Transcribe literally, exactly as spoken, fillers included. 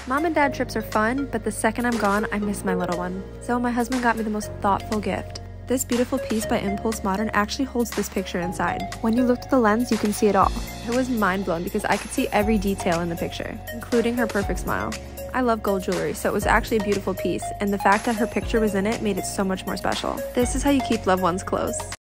Mom and dad trips are fun, but the second I'm gone, I miss my little one. So my husband got me the most thoughtful gift. This beautiful piece by Impulse Modern actually holds this picture inside. When you look through the lens, you can see it all. I was mind blown because I could see every detail in the picture, including her perfect smile. I love gold jewelry, so it was actually a beautiful piece, and the fact that her picture was in it made it so much more special. This is how you keep loved ones close.